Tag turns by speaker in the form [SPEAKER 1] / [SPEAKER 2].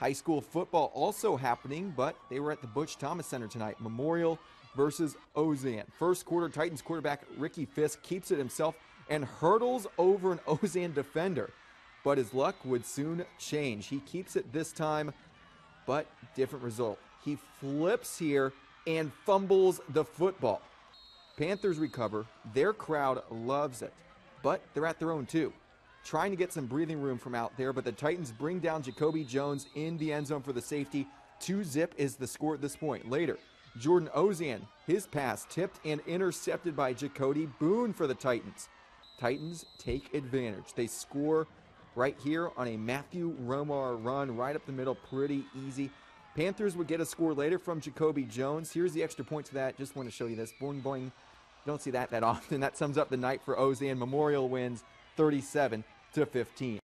[SPEAKER 1] High school football also happening, but they were at the Butch Thomas Center tonight. Memorial versus Ozen. First quarter, Titans quarterback Ricky Fisk keeps it himself and hurdles over an Ozen defender. But his luck would soon change. He keeps it this time, but different result. He flips here and fumbles the football. Panthers recover. Their crowd loves it, but they're at their own too. Trying to get some breathing room from out there, but the Titans bring down Jacoby Jones in the end zone for the safety. 2-0 is the score at this point. Later, Jordan Ozen, his pass tipped and intercepted by Jacoby Boone for the Titans. Titans take advantage. They score right here on a Matthew Romar run right up the middle, pretty easy. Panthers would get a score later from Jacoby Jones. Here's the extra point to that. Just want to show you this. Boing, boing. You don't see that often. That sums up the night for Ozen. Memorial wins 37-15.